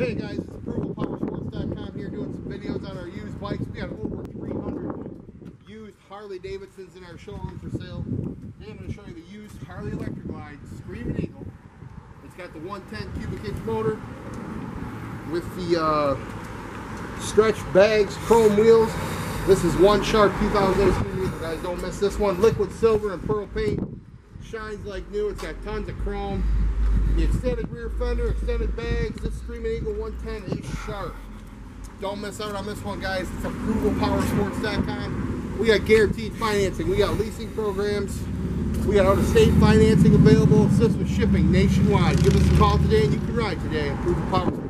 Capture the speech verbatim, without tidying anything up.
Hey guys, it's approval power sports dot com here doing some videos on our used bikes. We got over three hundred used Harley Davidsons in our showroom for sale. Today I'm going to show you the used Harley Electra Glide Screaming Eagle. It's got the one ten cubic inch motor with the uh, stretch bags, chrome wheels. This is one sharp two thousand eight Screaming Eagle, guys. Don't miss this one. Liquid silver and pearl paint. Shines like new. It's got tons of chrome. The extended rear fender, extended bags. This Screaming Eagle one ten is sharp. Don't miss out on this one, guys. It's approval power sports dot com. We got guaranteed financing. We got leasing programs. We got out-of-state financing available. Assist with shipping nationwide. Give us a call today and you can ride today. Approval Power Sports.